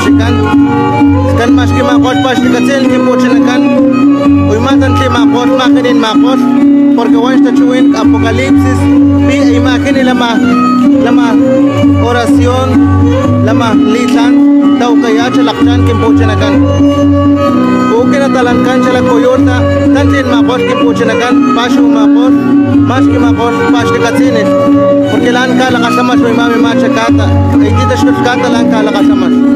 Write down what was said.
shikan kan mas ki makos pas dikatsel ki pochinakan uy matan ki makos makinin makos porque once ta chuin apocalipsis pi imagen lama oración lama lisan daw kaya chalakchan ki pochinakan oke na talankan chala koyorta tantin makos ki pochinakan pasu makos mas ki makos pas dikatsel porque lan kala kasamas may mami macha kata ay kita shut kata lan kala kasamas